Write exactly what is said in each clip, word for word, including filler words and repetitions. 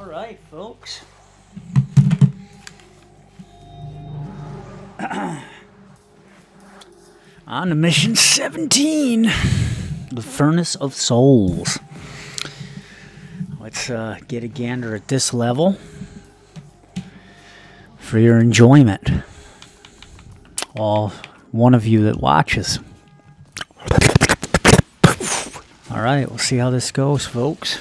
Alright, folks. On to mission seventeen, the Furnace of Souls. Let's uh, get a gander at this level for your enjoyment. All one of you that watches. Alright, we'll see how this goes, folks.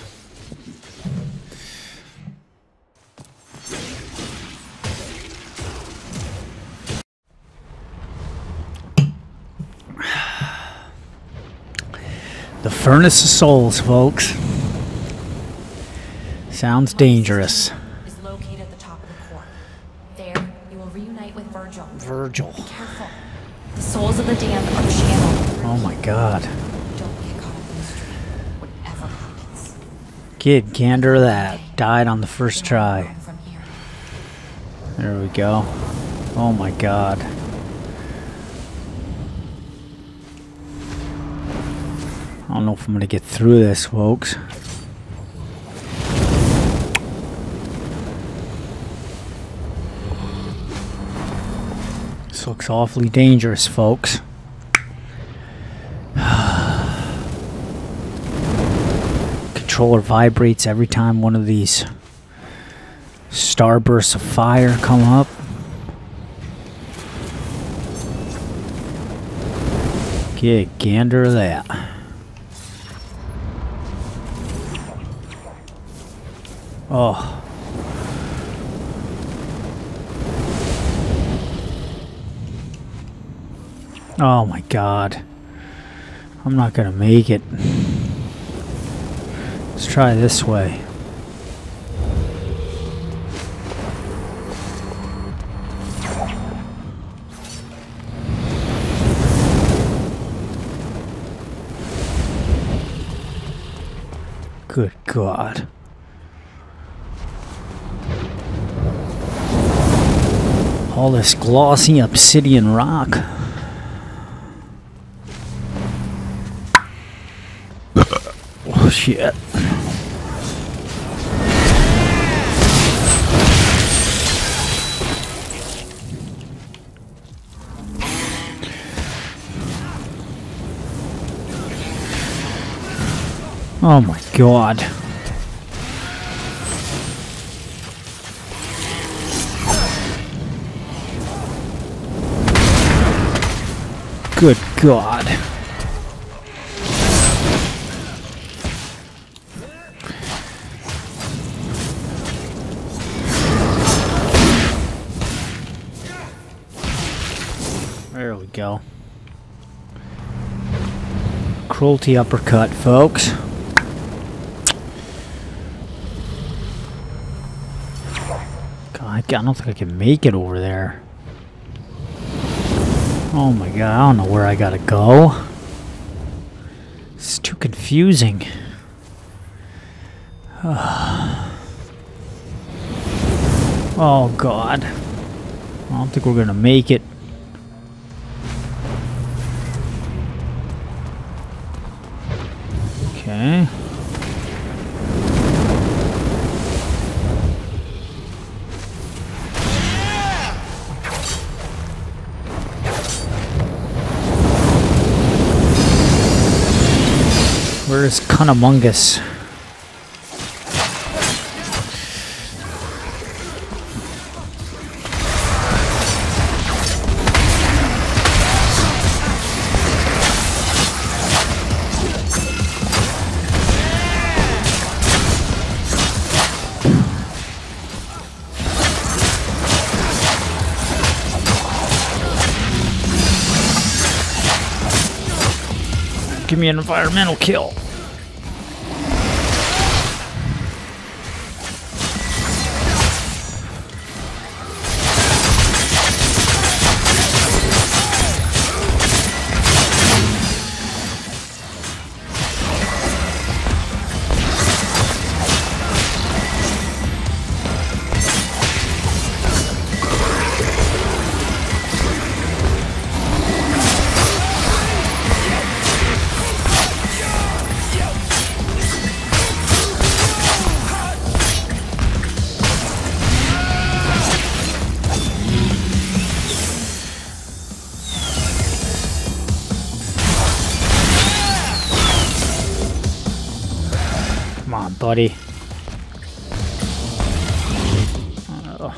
The Furnace of Souls, folks. Sounds dangerous. Is located at the top of the core. There, you will reunite with Virgil. Virgil. Be careful. The souls of the damned are channeled. Oh my god. Don't get caught up in the stream. Whatever happens. Kid, gander that. Died on the first try. From here. There we go. Oh my god. I don't know if I'm gonna get through this, folks. This looks awfully dangerous, folks. Controller vibrates every time one of these starbursts of fire come up. Get gander of that. Oh. Oh my god. I'm not gonna make it. Let's try this way. Good god. All this glossy obsidian rock. Oh shit. Oh my god. Good god. There we go. Cruelty uppercut, folks. God, I don't think I can make it over there. Oh my god, I don't know where I gotta go. It's too confusing. Oh god. I don't think we're gonna make it. Okay. Where is Cunnimungus? Give me an environmental kill. on, buddy. Oh.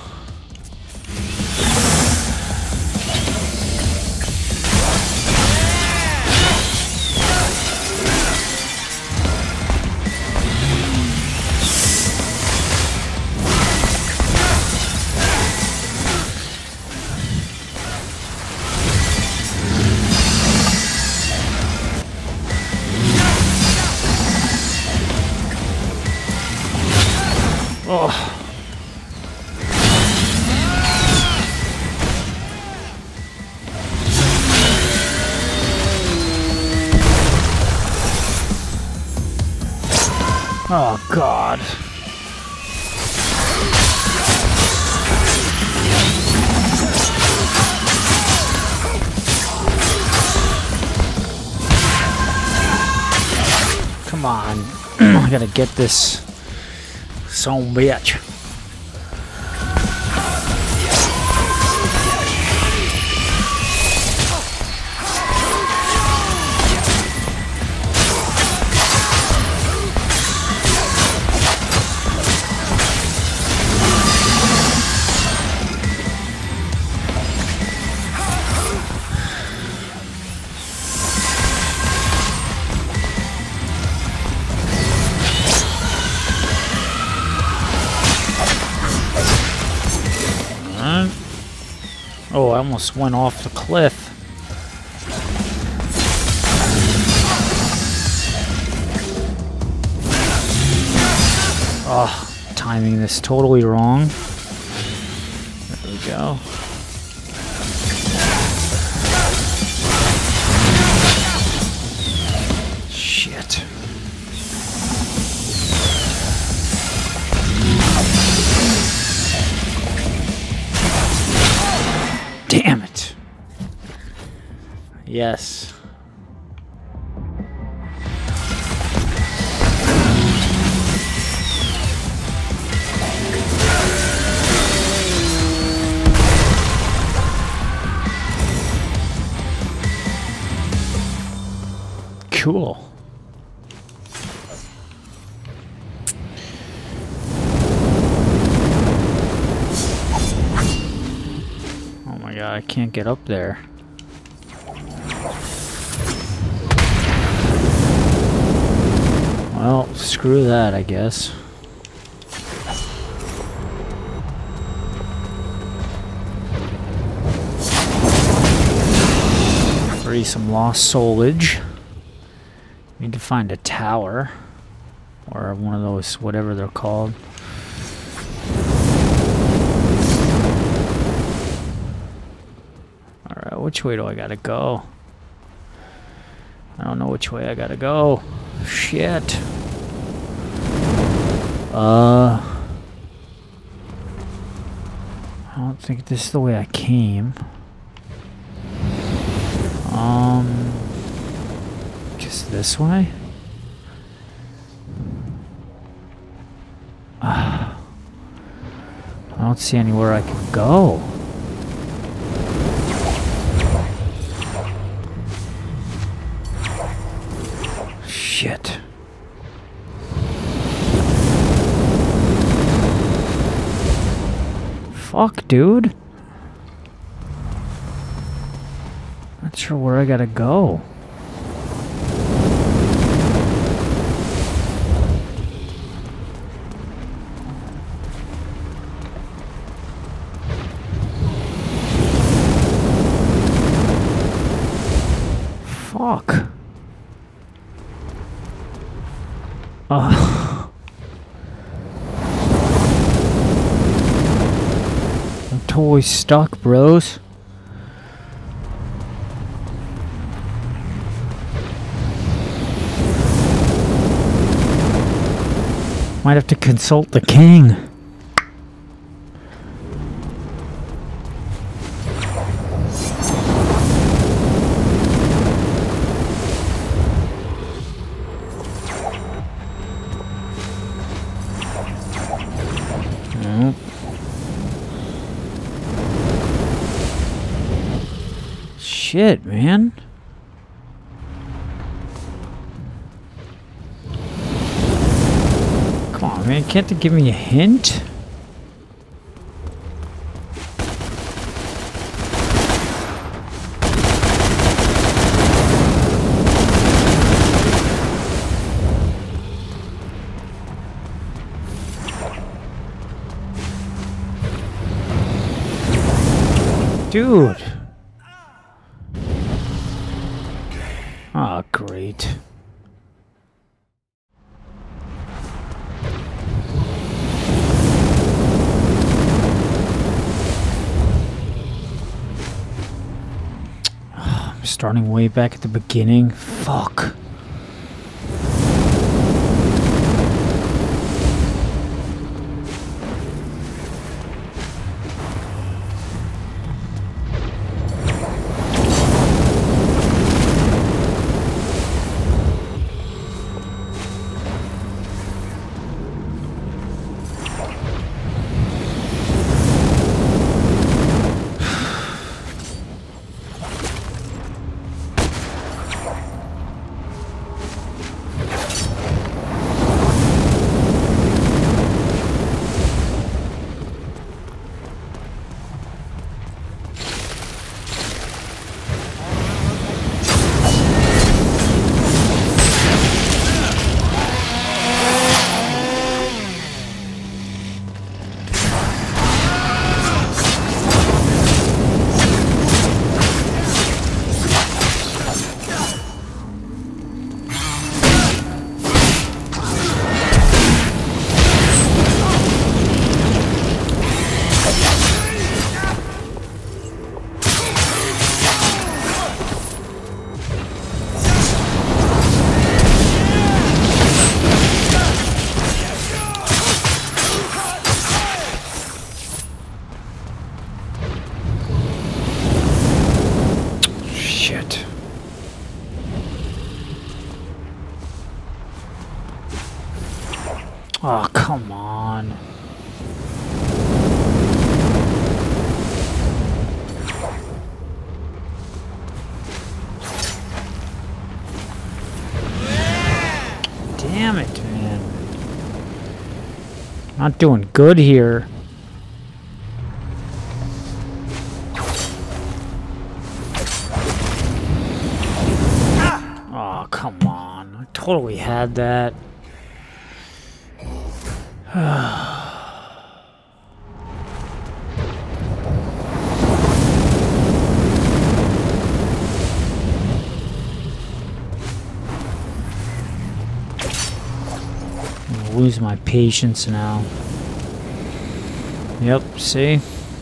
Oh, God. Come on. I gotta get this son bitch. Oh, I almost went off the cliff. Oh, timing this totally wrong. There we go. Shit. Damn it. Yes. Cool. I can't get up there. Well, screw that, I guess. Free some lost soulage. Need to find a tower. Or one of those, whatever they're called. Which way do I gotta go? I don't know which way I gotta go. Shit. Uh... I don't think this is the way I came. Um... Guess this way? Uh, I don't see anywhere I can go. Shit. Fuck, dude. Not sure where I gotta go. Fuck. Uh, I'm totally stuck, bros. Might have to consult the king. Shit, man. on, man. Can't they give me a hint? Dude. Oh, great. I'm starting way back at the beginning. Fuck. Oh, come on. Damn it, man. Not doing good here. Oh, come on. I totally had that. I'm gonna lose my patience now. Yep, see?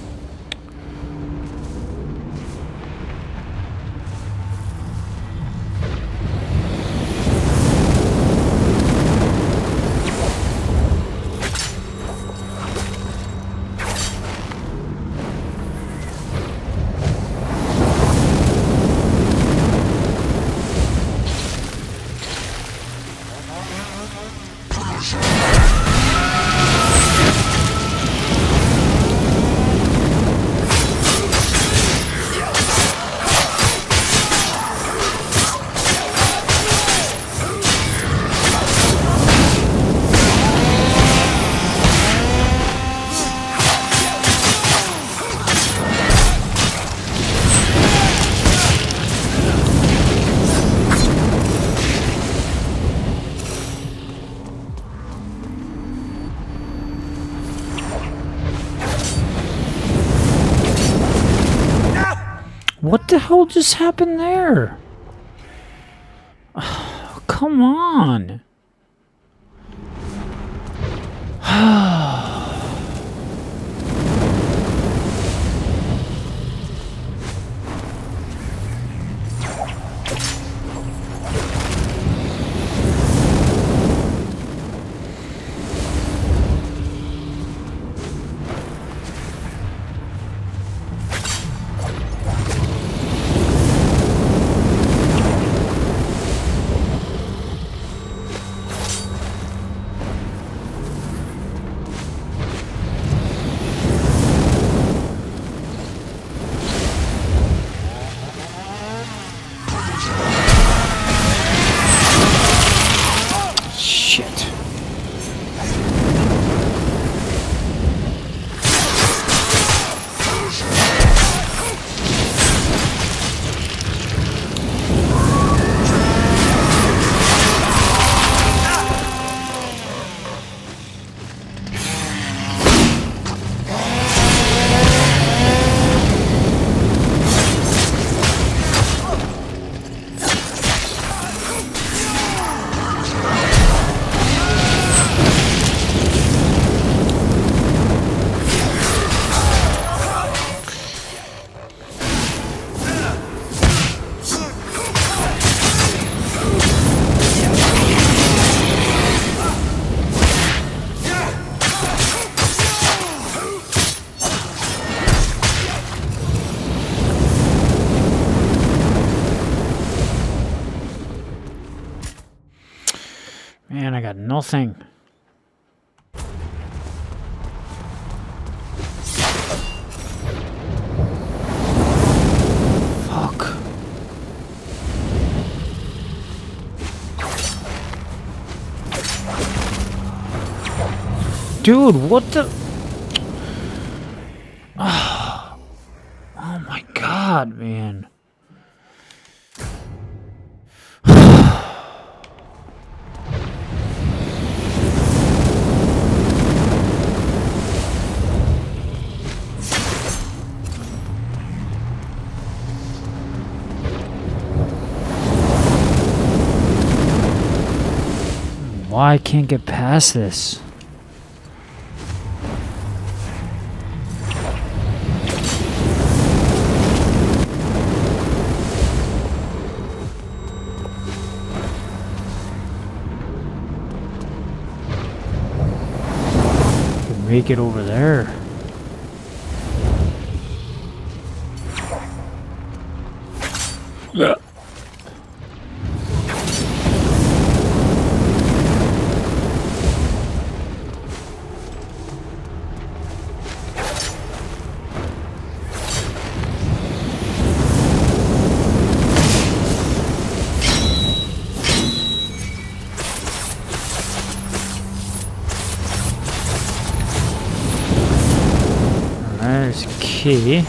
What the hell just happened there? Oh, come on. Man, I got nothing. Fuck. Dude, what the? Oh, oh my god, man. Why I can't get past this? Make it over there. Yeah. There's a key.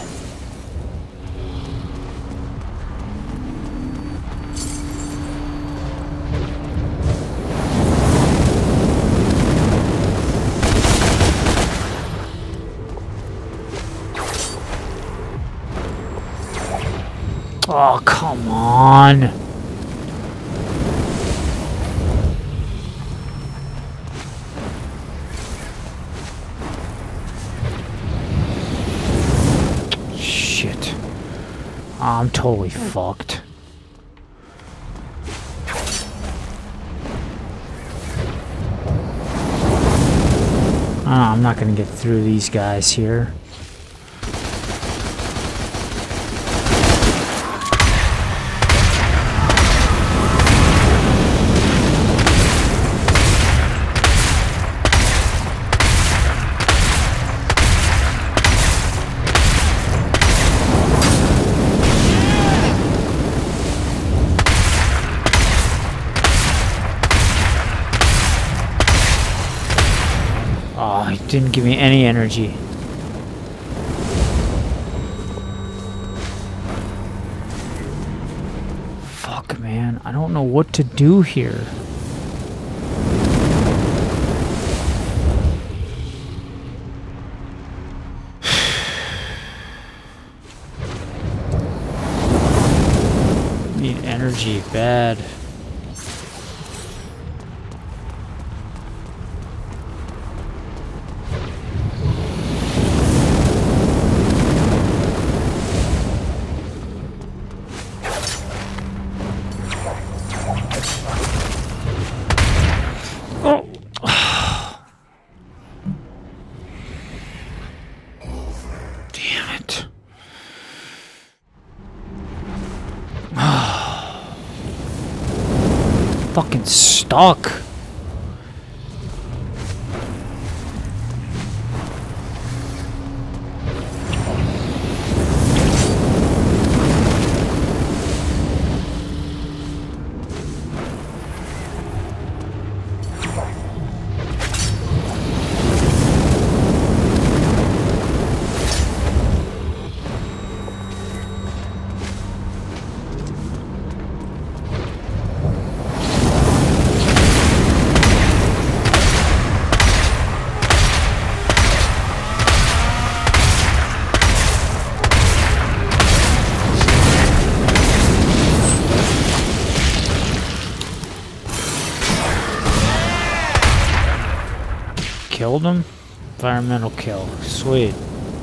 Oh, come on. Shit. I'm totally fucked. Oh, I'm not gonna get through these guys here. Oh, it didn't give me any energy. Fuck, man. I don't know what to do here. Need energy bad. Fucking stuck. Killed him? Environmental kill. Sweet.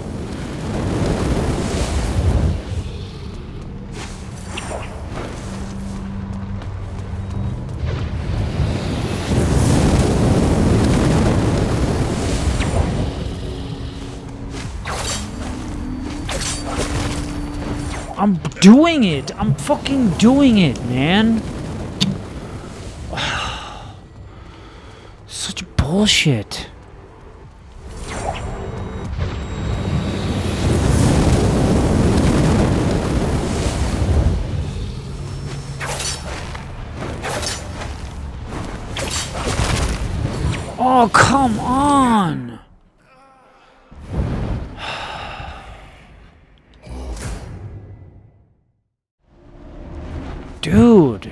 I'm doing it! I'm fucking doing it, man! bullshit. Oh, come on! Dude!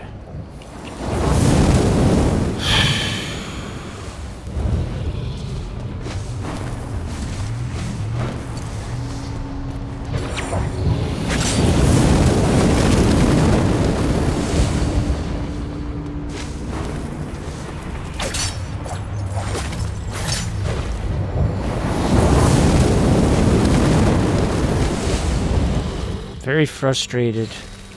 Very frustrated.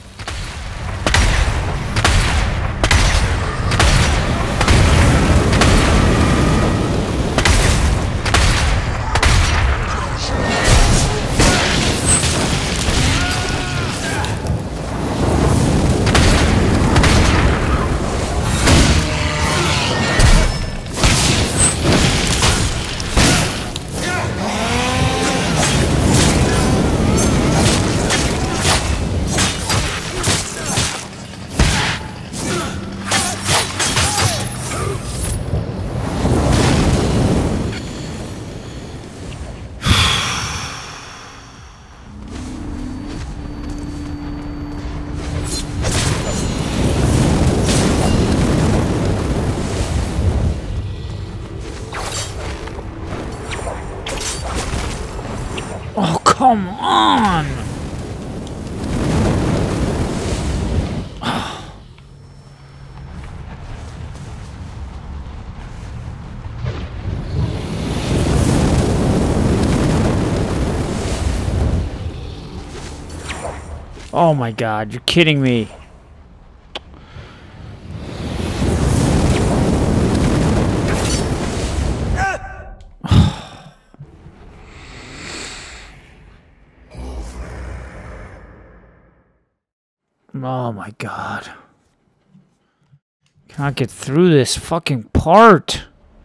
Oh, come on! Oh my god, you're kidding me. Oh my god. Cannot get through this fucking part.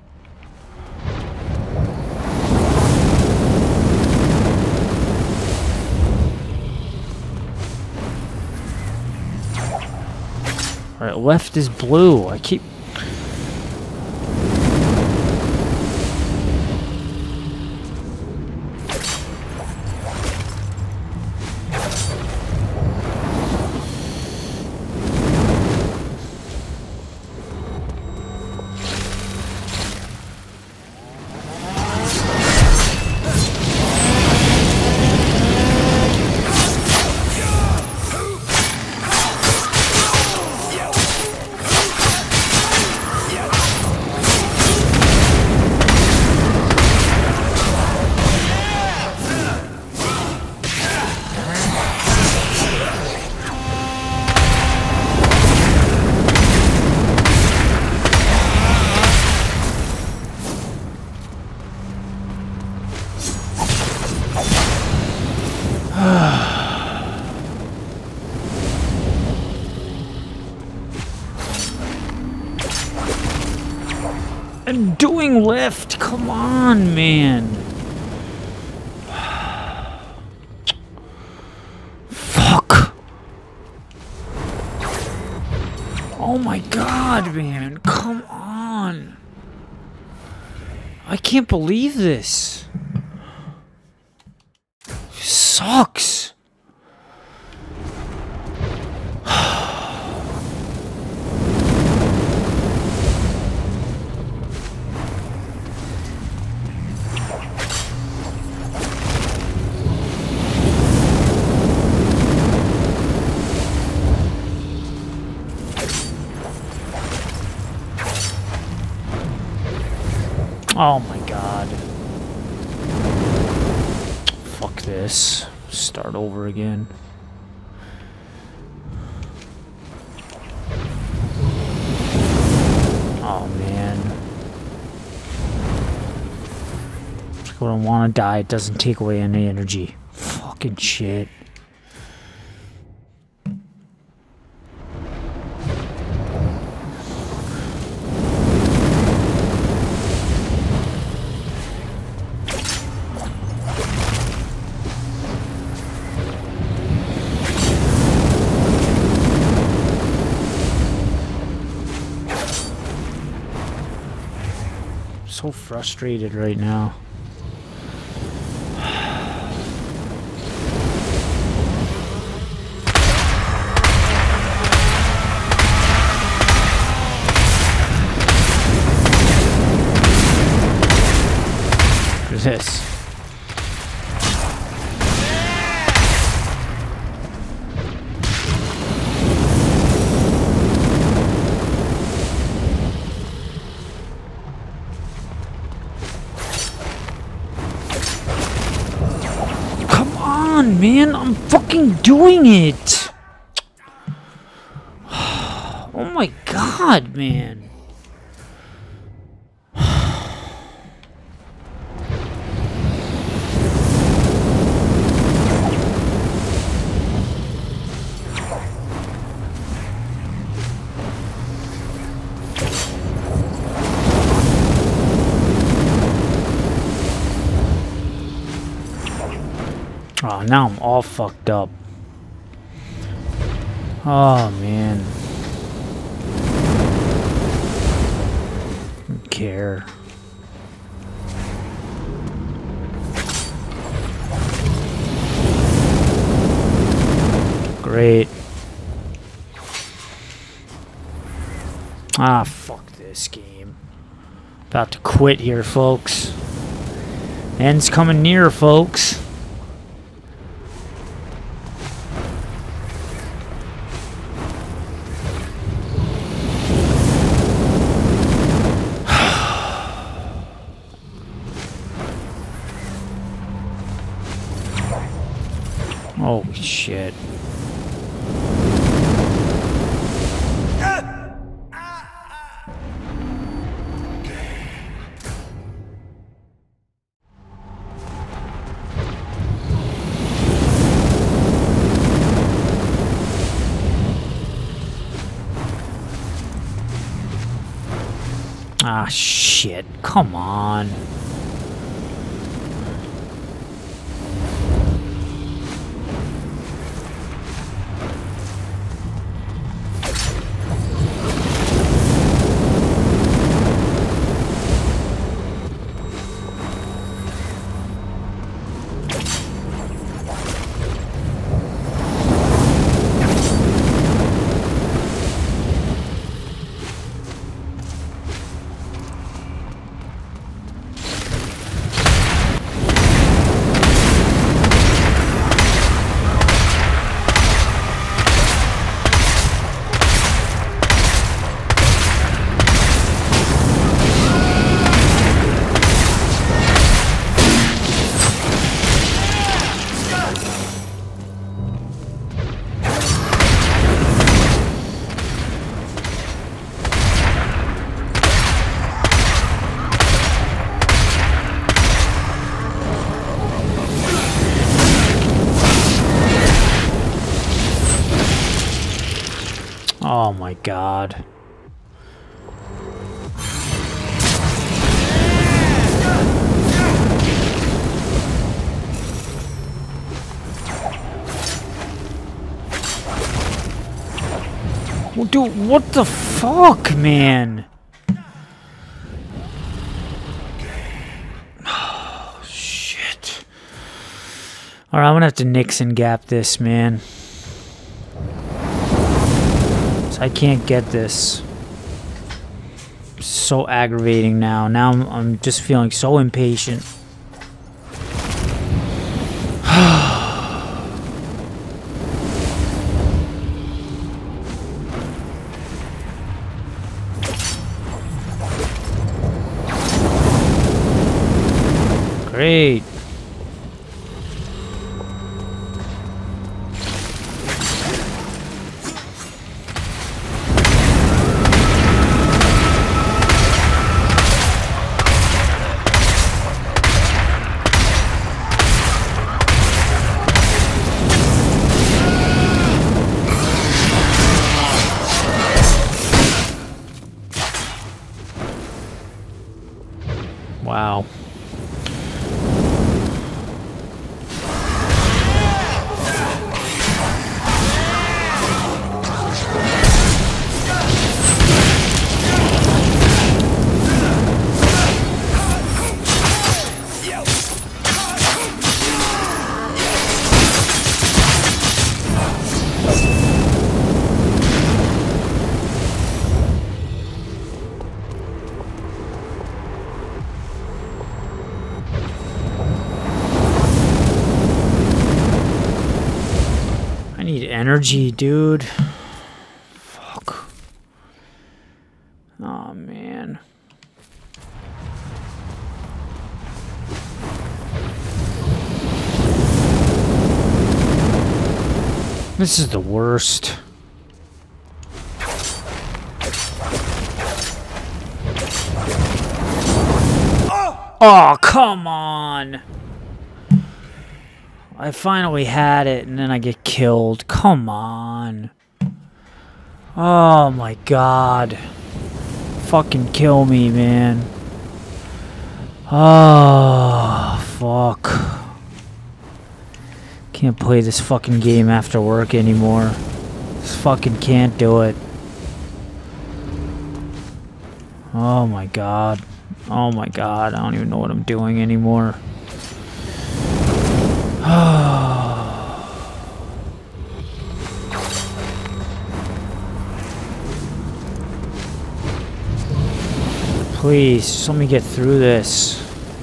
Alright, left is blue. I keep... I'm doing left. Come on, man. Fuck. Oh my god, man. Come on. I can't believe this. Sucks. Oh my god. Fuck this. Start over again. Oh man. When I want to die, it doesn't take away any energy. Fucking shit. So frustrated right now. What is this? Man, I'm fucking doing it. Oh my god, man. Oh, now I'm all fucked up. Oh, man. I don't care. Great. Ah, fuck this game. About to quit here, folks. End's coming near, folks. Oh, shit. Ah, shit. Come on. Oh my god. Well, dude, what the fuck, man? Oh, shit. Alright, I'm gonna have to Nixon gap this, man. I can't get this. So aggravating now. Now I'm, I'm just feeling so impatient. Great. Wow. energy, dude. Fuck. Oh, man. This is the worst. Oh, come on. I finally had it and then I get killed. Come on. Oh my god. Fucking kill me, man. Oh, fuck. Can't play this fucking game after work anymore. Just fucking can't do it. Oh my god. Oh my god, I don't even know what I'm doing anymore. Please, just let me get through this.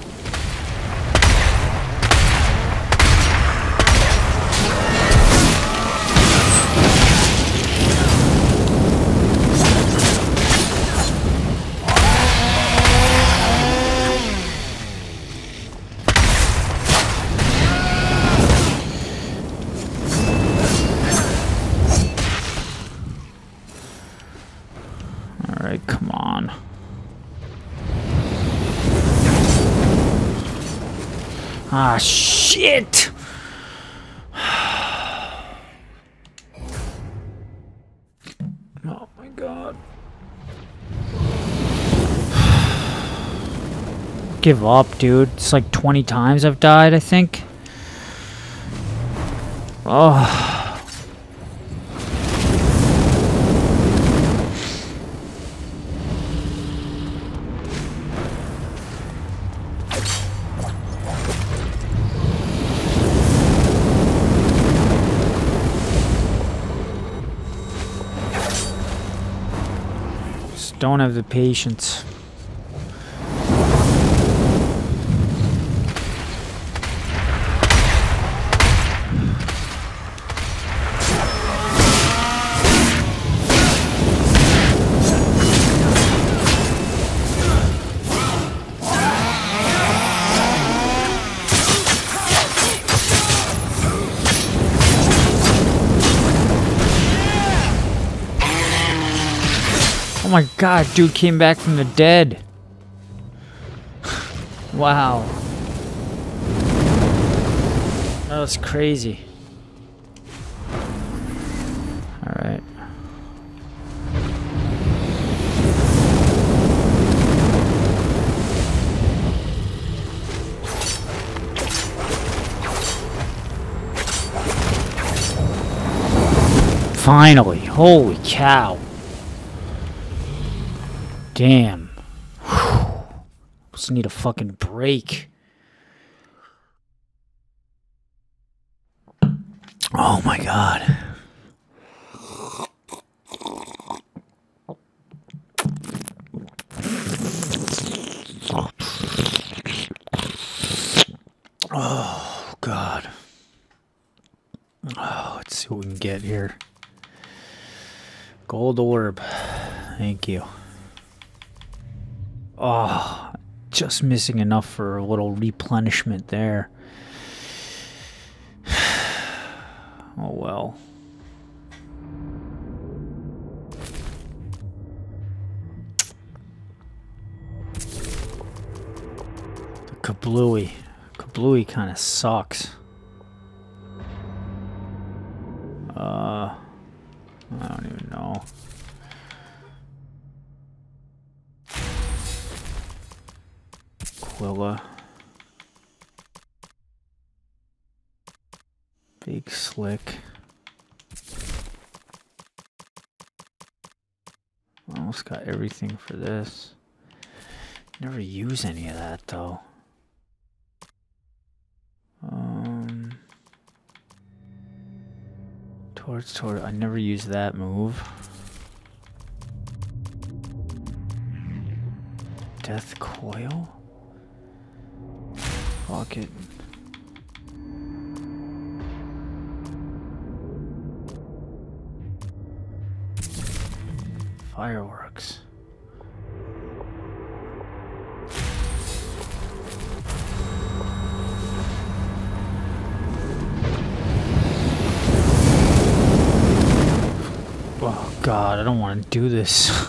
Alright, come on. Ah, shit! Oh my god. Give up, dude. It's like twenty times I've died, I think. Oh. Don't have the patience. Oh my god, dude came back from the dead. Wow. That was crazy. Alright. Finally. Holy cow. Damn. Whew. Just need a fucking break. Oh my god. Oh god. Oh, let's see what we can get here. Gold orb. Thank you. Oh, just missing enough for a little replenishment there. Oh well. The kablooey. Kablooey kind of sucks. Uh, I don't even know. Quilla. Big Slick. Almost got everything for this. Never use any of that though. Um, towards toward. I never use that move. Death Coil. Fuck it. Fireworks. Oh God, I don't want to do this.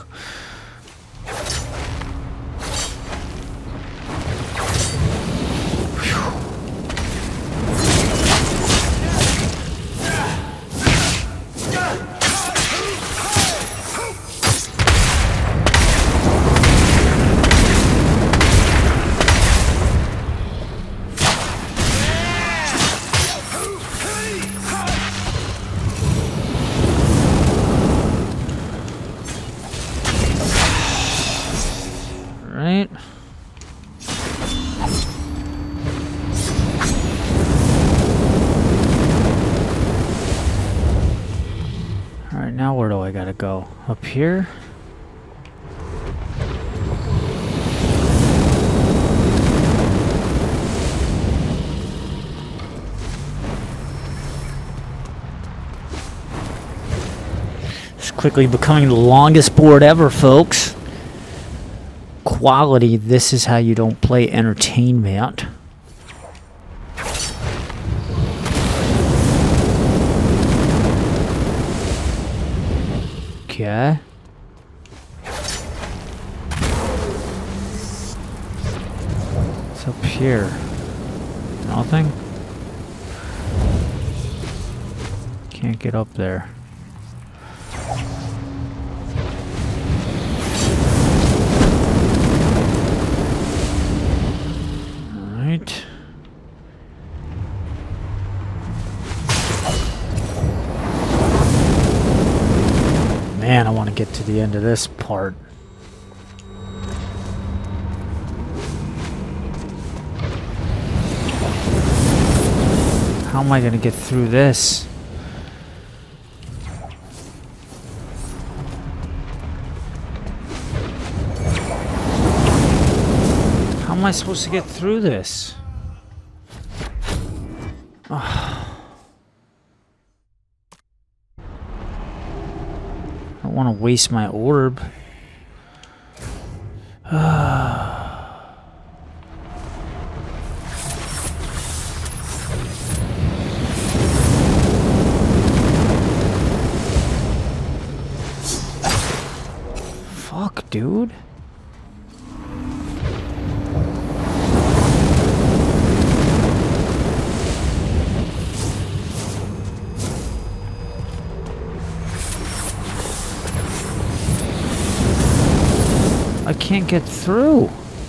Right? Alright, now where do I gotta go? Up here? It's quickly becoming the longest board ever, folks. Quality, this is how you don't play entertainment. Okay. What's up here? Nothing? Can't get up there. Alright. Man, I want to get to the end of this part. How am I going to get through this? How am I supposed to get through this? Oh. I don't want to waste my orb. Fuck, dude. I can't get through.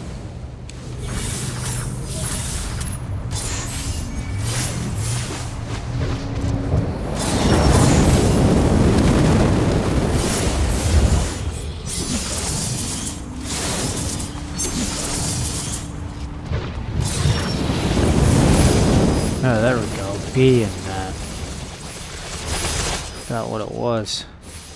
Oh, there we go. B in that. Forgot what it was.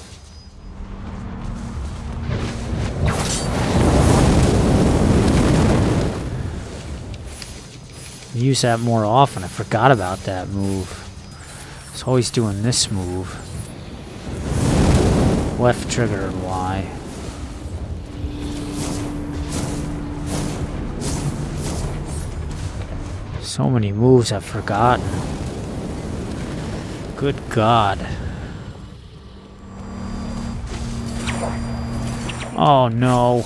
Use that more often. I forgot about that move. I was always doing this move. Left trigger and Y. So many moves I've forgotten. Good God. Oh no.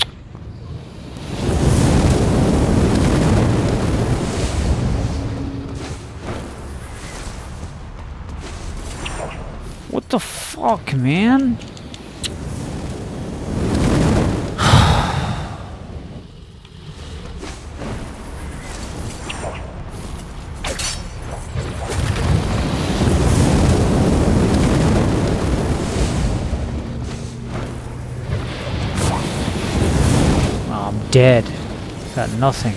What the fuck, man? Oh, I'm dead. Got nothing.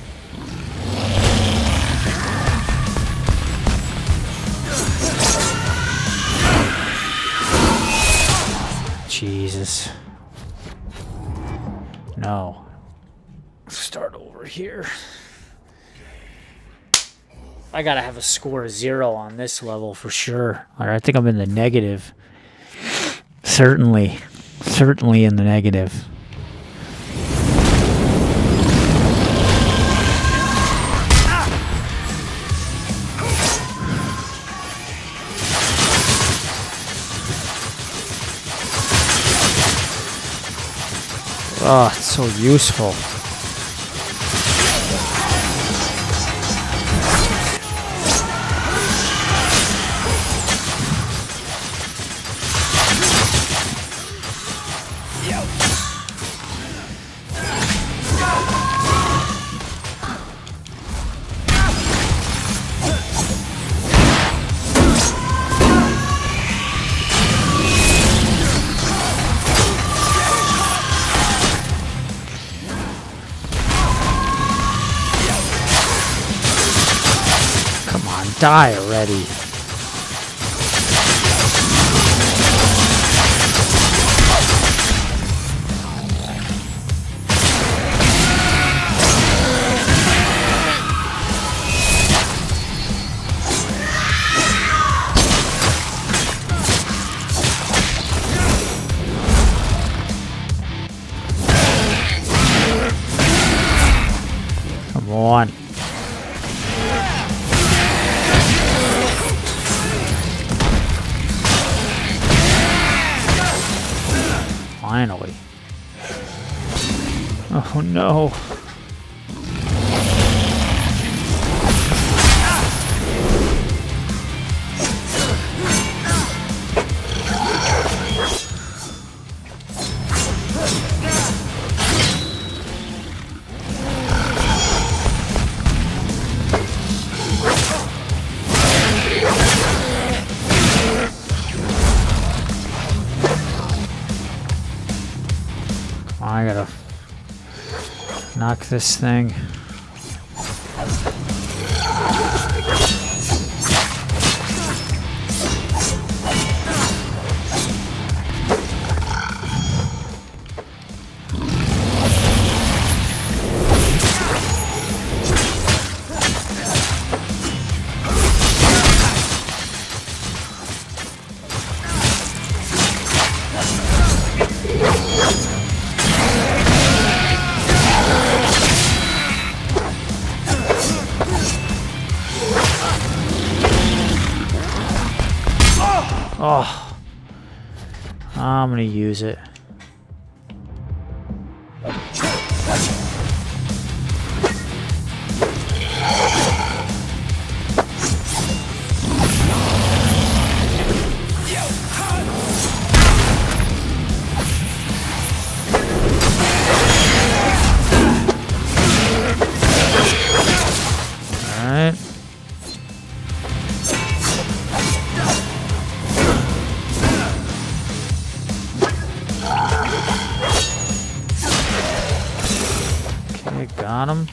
Jesus. No. Start over here. I gotta have a score of zero on this level for sure. I think I'm in the negative. Certainly. certainly in the negative. Oh, it's so useful. Die already. Come on. Finally. Oh no. I gotta knock this thing. Oh, I'm gonna use it. Alright. Got him.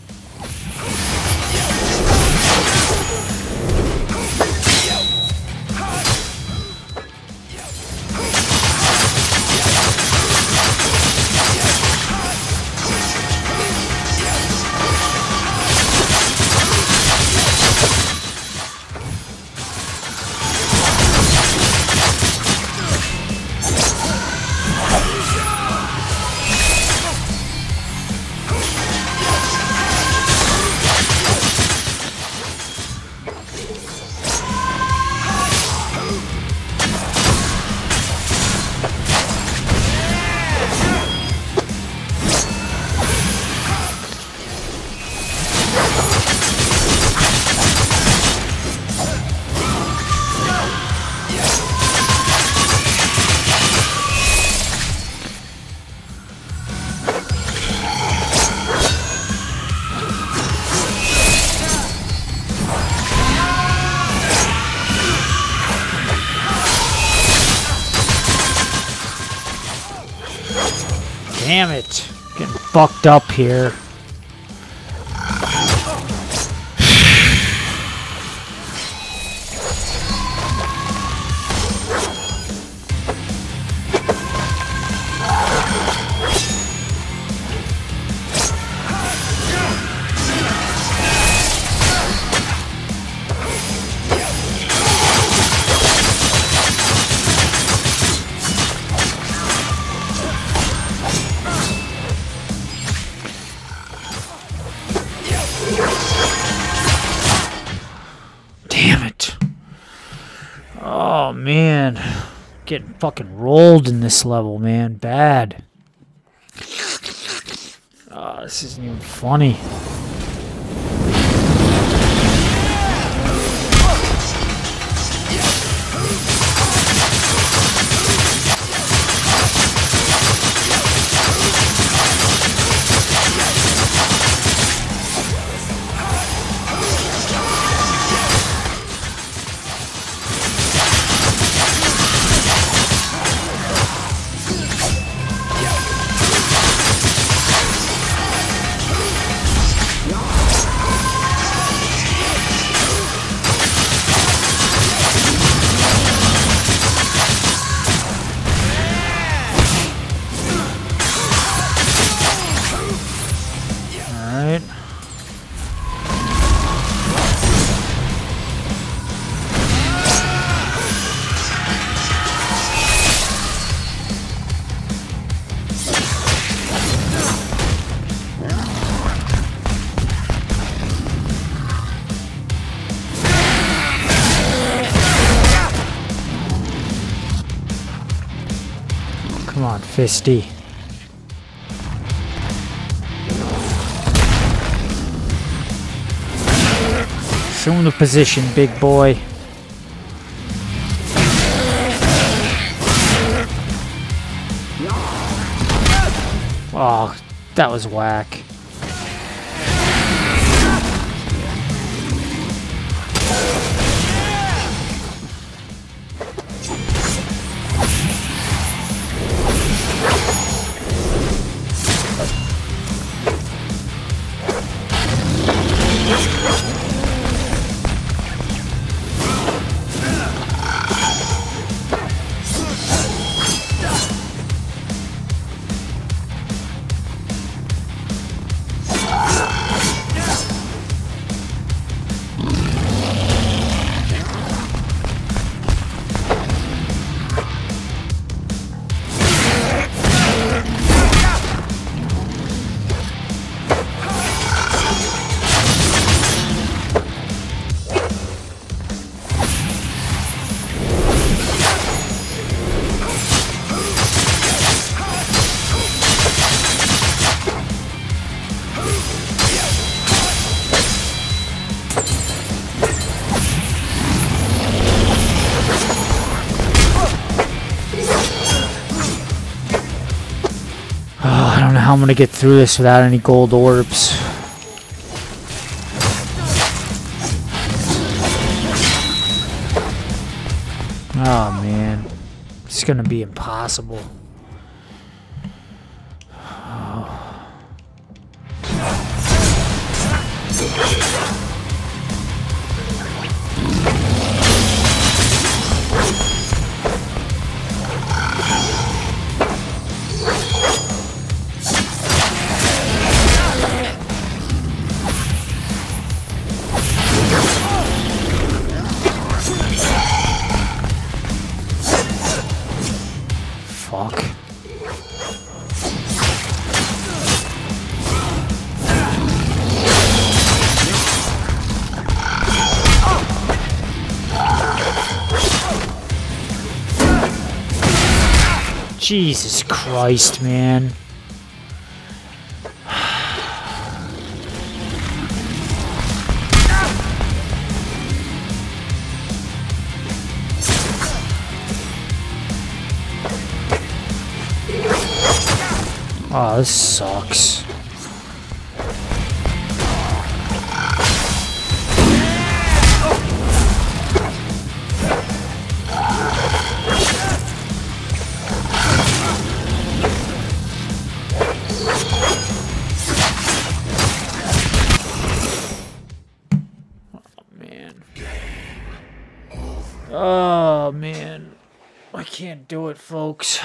Damn it. Getting fucked up here. Getting fucking rolled in this level, man. Bad. Oh, this isn't even funny. Come on, Fisty. Show him the position, big boy. Oh, that was whack. How I'm gonna get through this without any gold orbs. Oh man, it's gonna be impossible. Oh. Fuck. Jesus Christ, man. Oh, this sucks. Oh man, I can't do it, folks.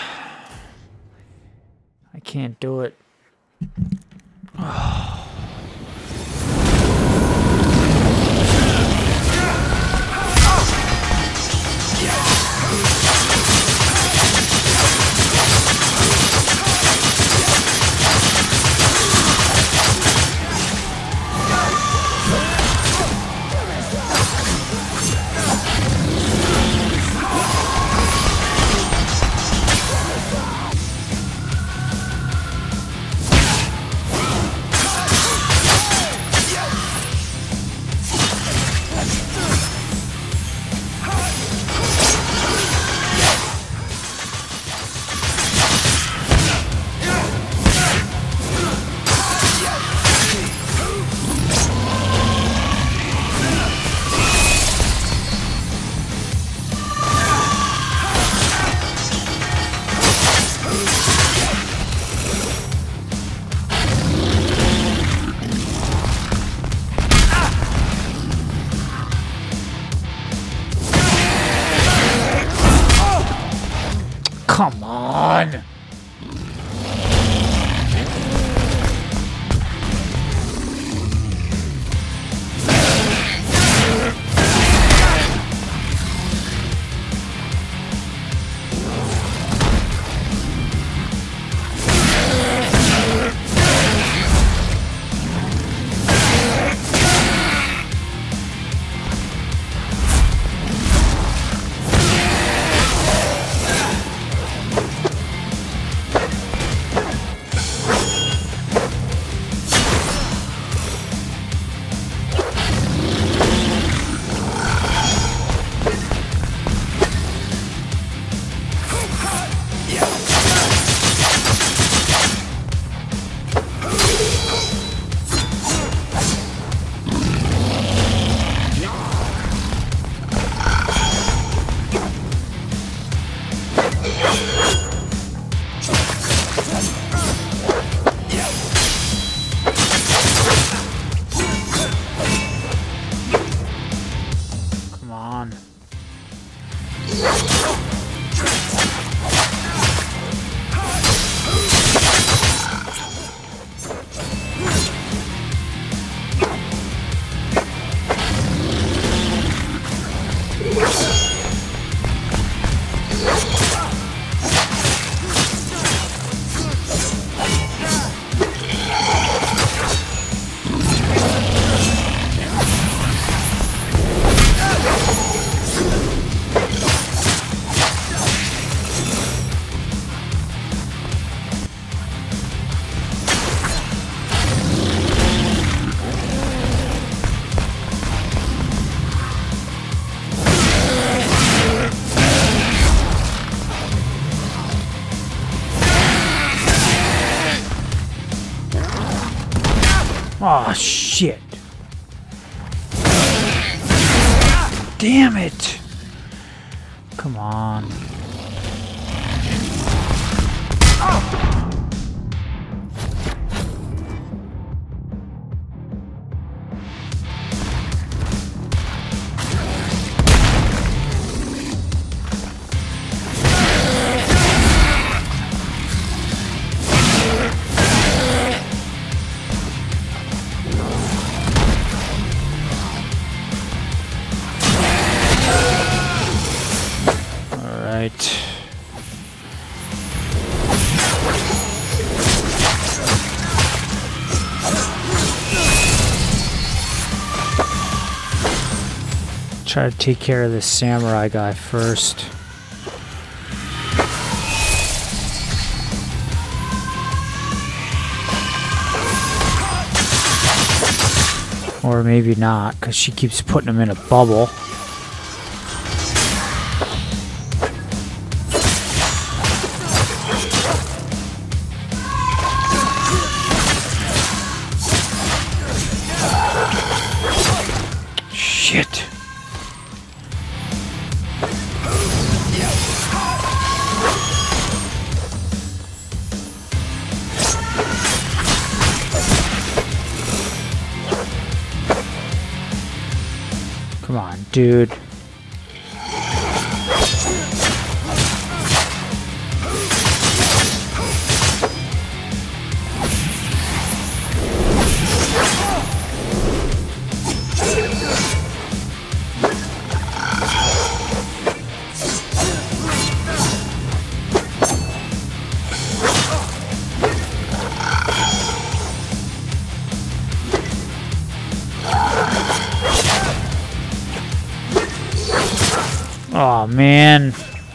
I can't do it. Oh. Oh, shit. Damn it. Come on. Right. Try to take care of this samurai guy first. Or maybe not, because she keeps putting him in a bubble. Shit. Come on, dude. Oh man.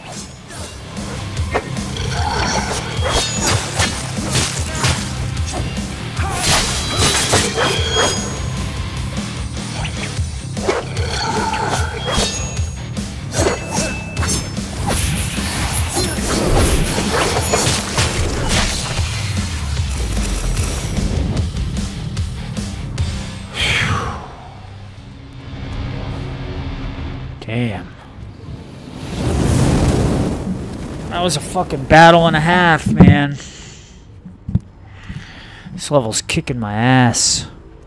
Damn. That was a fucking battle and a half, man. This level's kicking my ass.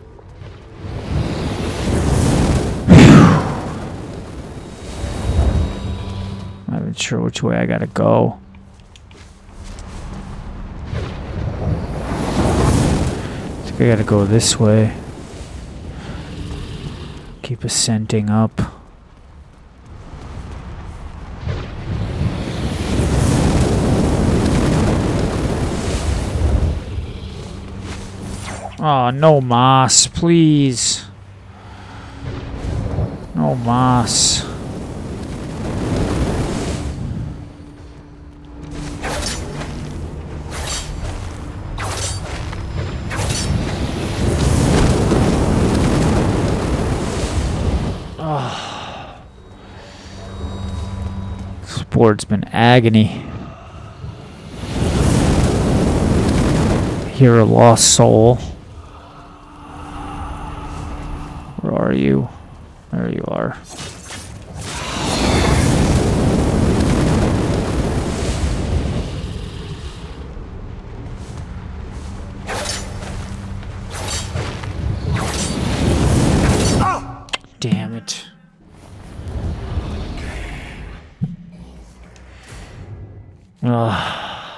I'm not even sure which way I gotta go. I think I gotta go this way. Keep ascending up. Oh, no moss, please. No moss. Oh. This board's been agony. Hear a lost soul. Where are you? There you are. Damn it. Ugh.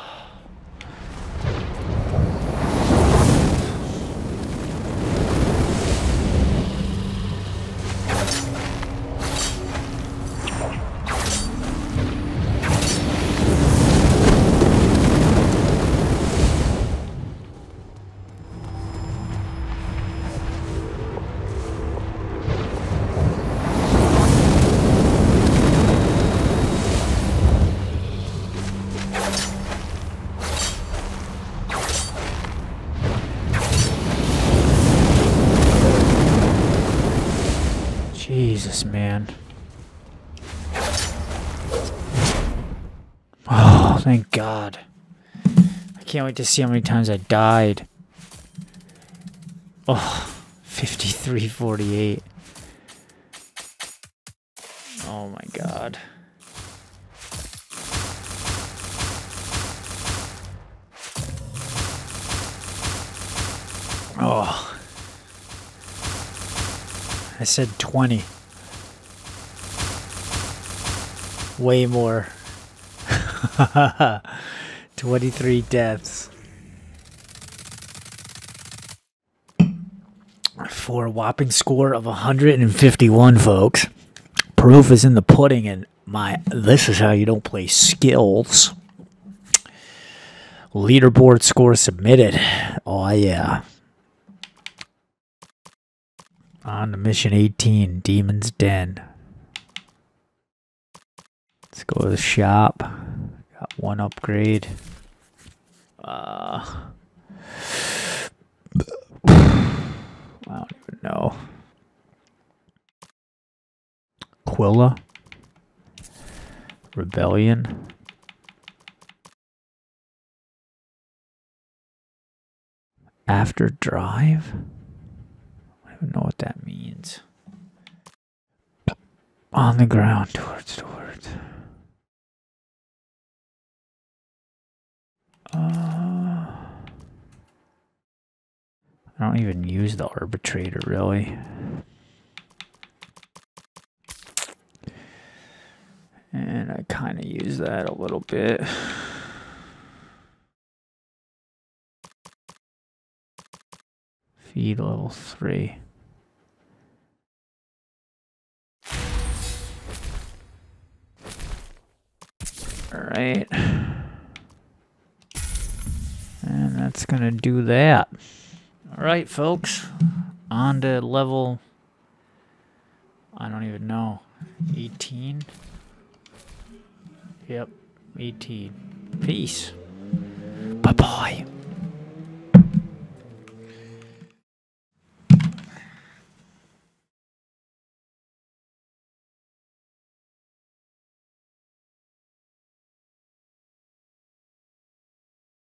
Jesus, man. Oh, thank God. I can't wait to see how many times I died. Oh, fifty-three forty-eight. Oh my god. Oh. I said twenty. Way more. twenty-three deaths. For a whopping score of one hundred fifty-one, folks. Proof is in the pudding, and my this is how you don't play skills. Leaderboard score submitted. Oh yeah. On to mission eighteen, Demon's Den. Let's go to the shop. Got one upgrade. Uh, I don't even know. Quilla. Rebellion. After drive? I don't even know what that means. On the ground, towards, towards. Uh, I don't even use the arbitrator, really. And I kind of use that a little bit. Feed level three. Alright. And that's gonna do that. Alright, folks. On to level... I don't even know. eighteen? Yep, eighteen. Peace.